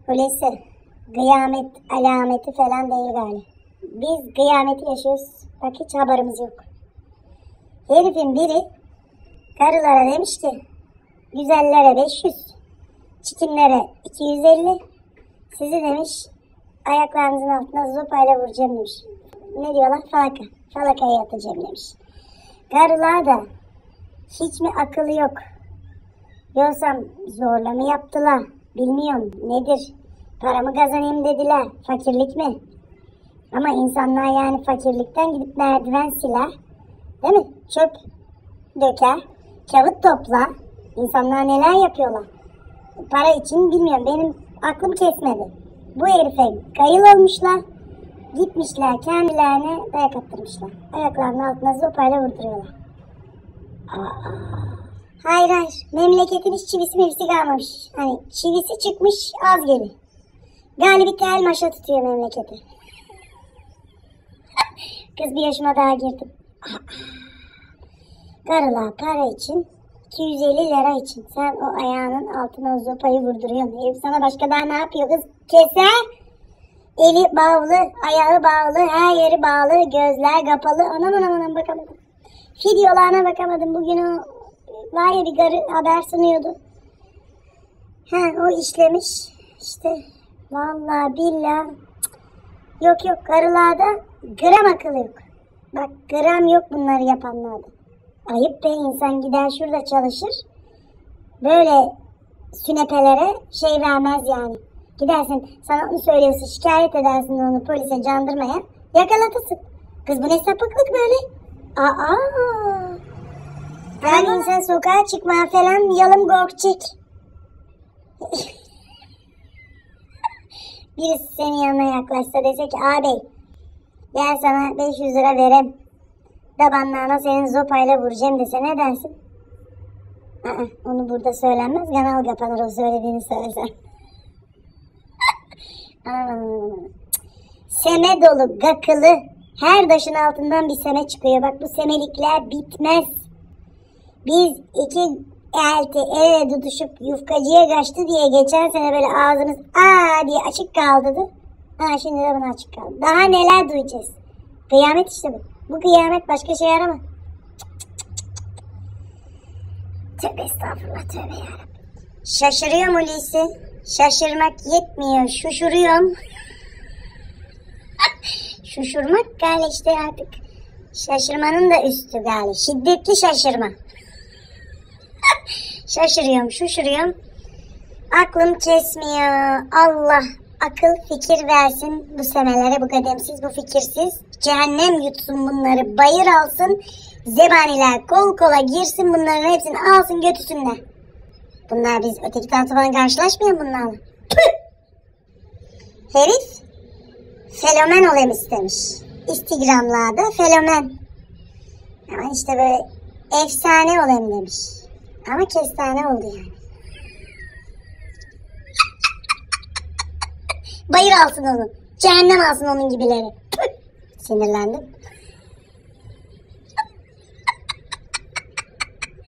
Öyleyse kıyamet alameti falan değil galiba. Biz kıyameti yaşıyoruz. Bak hiç haberimiz yok. Herifin biri karılara demiş ki güzellere 500, çitinlere 250, sizi demiş ayaklarınızın altına zopayla vuracağım demiş. Ne diyorlar? Falaka. Falakaya yatacağım demiş. Karılar da hiç mi akıllı yok? Yoksa zorla mı yaptılar? Bilmiyorum nedir? Paramı kazanayım dediler. Fakirlik mi? Ama insanlar yani fakirlikten gidip merdiven siler. Değil mi? Çöp döker. Kağıt toplar. İnsanlar neler yapıyorlar? Para için bilmiyorum. Benim aklım kesmedi. Bu herife kayıl olmuşlar. Gitmişler kendilerine dayak attırmışlar. Ayaklarının altına zopayla vurduruyorlar. Hayır hayır. Memleketin hiç çivisi mevisi kalmamış. Hani çivisi çıkmış az gelir. Galibi tel maşa tutuyor memleketi. Kız bir yaşıma daha girdim. Karılar para için 250 lira için sen o ayağının altına o zopayı vurduruyorsun. Herif sana başka daha ne yapıyor kız? Keser. Eli bağlı, ayağı bağlı, her yeri bağlı, gözler kapalı. Anam bakamadım. Videolarına bakamadım. Bugün o var ya bir karı haber sunuyordu. O işlemiş. İşte vallahi billahi. Yok karılarda gram akıl yok. Bak gram yok bunları yapanlarda. Ayıp be, insan gider şurada çalışır. Böyle sünepelere şey vermez yani. Gidersin sana onu söylüyorsun, şikayet edersin onu polise, jandarmaya. Yakalatırsın. Kız bu ne sapıklık böyle? Yani insan sokağa çıkmaya falan yalım korkacak. Birisi senin yanına yaklaşsa dese ki ağabey gel sana 500 lira verem. Tabanlarına senin zopayla vuracağım dese ne dersin? Onu burada söylenmez. Kanal kapanır o söylediğini söylesen. Seme dolu, gakılı. Her taşın altından bir seme çıkıyor. Bak bu semelikler bitmez. Biz iki elti ele tutuşup yufkacıya kaçtı diye geçen sene böyle ağzımız diye açık kaldı. Şimdi de bunu açık kaldı. Daha neler duyacağız? Kıyamet işte bu. Bu kıyamet başka şey arama. Tövbe estağfurullah, tövbe yarabbim. Şaşırıyorum Hulusi. Şaşırmak yetmiyor. Şuşuruyorum. Şuşurmak galiba işte artık. Şaşırmanın da üstü galiba. Şiddetli şaşırma. Şaşırıyorum, şuşuruyorum. Aklım kesmiyor. Allah akıl fikir versin bu semelere, bu kademsiz, bu fikirsiz. Cehennem yutsun bunları, bayır alsın. Zebaniler kol kola girsin, bunların hepsini alsın götürsünler. Bunlar biz öteki tarafta falan karşılaşmıyor bunlarla. Herif fenomen olayım istemiş. Instagram'larda fenomen. Ama işte böyle efsane olayım demiş. Ama kestane oldu yani. Bayır alsın onu. Cehennem alsın onun gibileri. Sinirlendim.